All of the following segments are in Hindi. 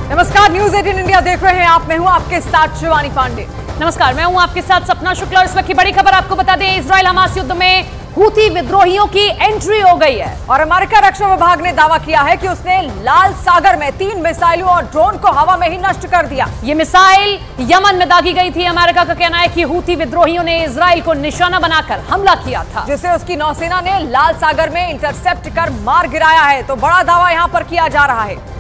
नमस्कार, न्यूज 18 इंडिया देख रहे हैं आप। मैं हूं आपके साथ शिवानी पांडे। नमस्कार, मैं हूं आपके साथ सपना शुक्ला। इस वक्त की बड़ी खबर आपको बता दें, इजराइल हमास युद्ध में हूथी विद्रोहियों की एंट्री हो गई है और अमेरिका रक्षा विभाग ने दावा किया है कि उसने लाल सागर में 3 मिसाइलों और ड्रोन को हवा में ही नष्ट कर दिया। ये मिसाइल यमन में दागी गई थी। अमेरिका का कहना है कि हूथी विद्रोहियों ने इजराइल को निशाना बनाकर हमला किया था, जिसे उसकी नौसेना ने लाल सागर में इंटरसेप्ट कर मार गिराया है। तो बड़ा दावा यहां पर किया जा रहा है।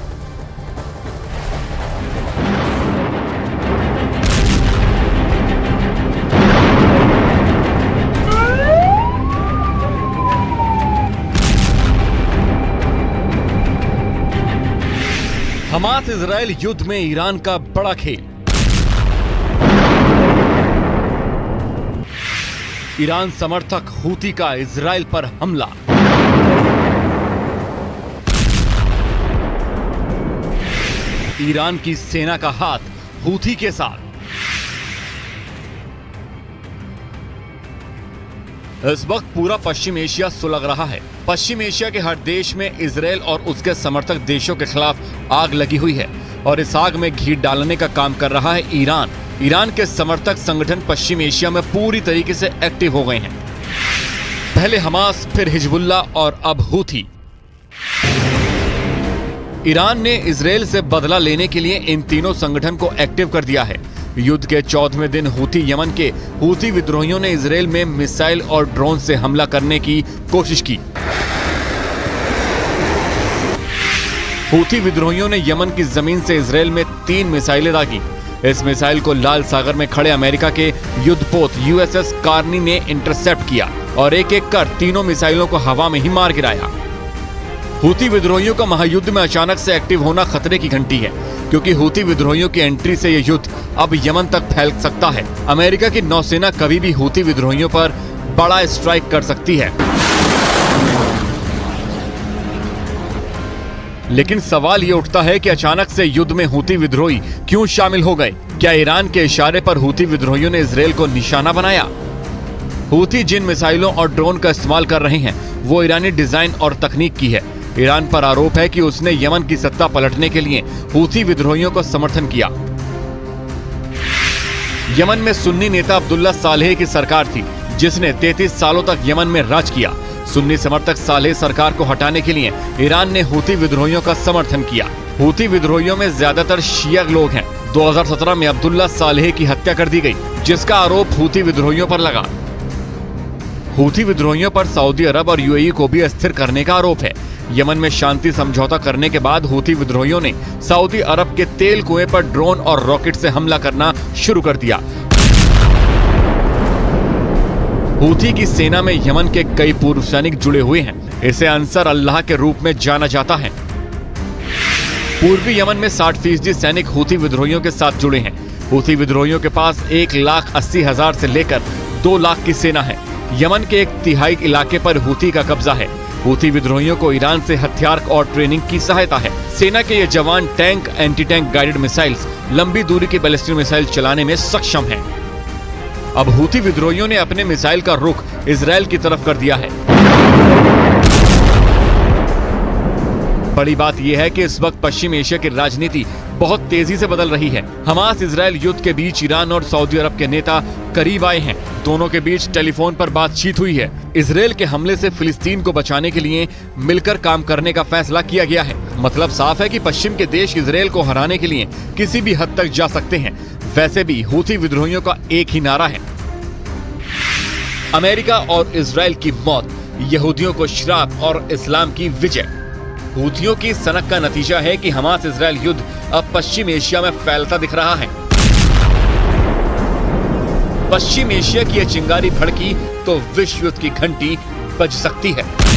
हमास इजराइल युद्ध में ईरान का बड़ा खेल। ईरान समर्थक हूती का इजराइल पर हमला। ईरान की सेना का हाथ हूती के साथ। इस वक्त पूरा पश्चिम एशिया सुलग रहा है। पश्चिम एशिया के हर देश में इजराइल और उसके समर्थक देशों के खिलाफ आग लगी हुई है और इस आग में घी डालने का काम कर रहा है ईरान। ईरान के समर्थक संगठन पश्चिम एशिया में पूरी तरीके से एक्टिव हो गए हैं। पहले हमास, फिर हिजबुल्लाह और अब हूथी। ईरान ने इजराइल से बदला लेने के लिए इन तीनों संगठन को एक्टिव कर दिया है। युद्ध के 14वें दिन हूथी यमन के हूथी विद्रोहियों ने इजराइल में मिसाइल और ड्रोन से हमला करने की कोशिश की। हूथी विद्रोहियों ने यमन की जमीन से इजराइल में 3 मिसाइलें दागी। इस मिसाइल को लाल सागर में खड़े अमेरिका के युद्धपोत यूएसएस कार्नी ने इंटरसेप्ट किया और एक एक कर तीनों मिसाइलों को हवा में ही मार गिराया। हूथी विद्रोहियों का महायुद्ध में अचानक से एक्टिव होना खतरे की घंटी है, क्योंकि हूथी विद्रोहियों की एंट्री से यह युद्ध अब यमन तक फैल सकता है। अमेरिका की नौसेना कभी भी हूथी विद्रोहियों पर बड़ा स्ट्राइक कर सकती है। लेकिन सवाल ये उठता है कि अचानक से युद्ध में हूथी विद्रोही क्यों शामिल हो गए? क्या ईरान के इशारे पर हूथी विद्रोहियों ने इजराइल को निशाना बनाया? हूथी जिन मिसाइलों और ड्रोन का इस्तेमाल कर रहे हैं वो ईरानी डिजाइन और तकनीक की है। ईरान पर आरोप है कि उसने यमन की सत्ता पलटने के लिए हूथी विद्रोहियों को समर्थन किया। यमन में सुन्नी नेता अब्दुल्ला सालेह की सरकार थी, जिसने 33 सालों तक यमन में राज किया। सुन्नी समर्थक सालेह सरकार को हटाने के लिए ईरान ने हूथी विद्रोहियों का समर्थन किया। हूथी विद्रोहियों में ज्यादातर शिया लोग हैं। 2017 में अब्दुल्ला सालेह की हत्या कर दी गई, जिसका आरोप हूथी विद्रोहियों पर लगा। हूथी विद्रोहियों पर सऊदी अरब और यूएई को भी अस्थिर करने का आरोप है। यमन में शांति समझौता करने के बाद हूथी विद्रोहियों ने सऊदी अरब के तेल कुएं पर ड्रोन और रॉकेट से हमला करना शुरू कर दिया। हूथी की सेना में यमन के कई पूर्व सैनिक जुड़े हुए हैं। इसे अंसर अल्लाह के रूप में जाना जाता है। पूर्वी यमन में 60% सैनिक हूथी विद्रोहियों के साथ जुड़े हैं। हूथी विद्रोहियों के पास 1,80,000 से लेकर 2 लाख की सेना है। यमन के 1/3 इलाके पर हूथी का कब्जा है। हूथी विद्रोहियों को ईरान से हथियार और ट्रेनिंग की सहायता है। सेना के ये जवान tank, anti tank guided missiles, लंबी दूरी की बैलिस्टिक मिसाइल चलाने में सक्षम हैं। अब हूथी विद्रोहियों ने अपने मिसाइल का रुख इजराइल की तरफ कर दिया है। बड़ी बात यह है कि इस वक्त पश्चिम एशिया की राजनीति बहुत तेजी से बदल रही है। हमास इजराइल युद्ध के बीच ईरान और सऊदी अरब के नेता करीब आए हैं। दोनों के बीच टेलीफोन पर बातचीत हुई है। इजराइल के हमले से फिलिस्तीन को बचाने के लिए मिलकर काम करने का फैसला किया गया है। मतलब साफ है कि पश्चिम के देश इजराइल को हराने के लिए किसी भी हद तक जा सकते हैं। वैसे भी हूथी विद्रोहियों का एक ही नारा है, अमेरिका और इजराइल की मौत, यहूदियों को श्राप और इस्लाम की विजय। हूथियों की सनक का नतीजा है कि हमास इजराइल युद्ध अब पश्चिम एशिया में फैलता दिख रहा है। पश्चिम एशिया की यह चिंगारी भड़की तो विश्व युद्ध की घंटी बज सकती है।